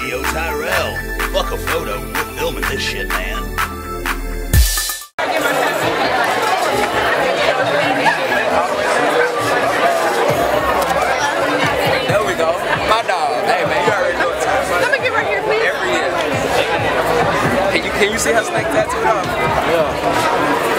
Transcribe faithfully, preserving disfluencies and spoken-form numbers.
Yo, Tyrell, fuck a photo. We're filming this shit, man. There we go. My dog. Hey, man, you already know it. Let me get right here, please. Every year. Can you, can you see her snake tattooed on? Yeah.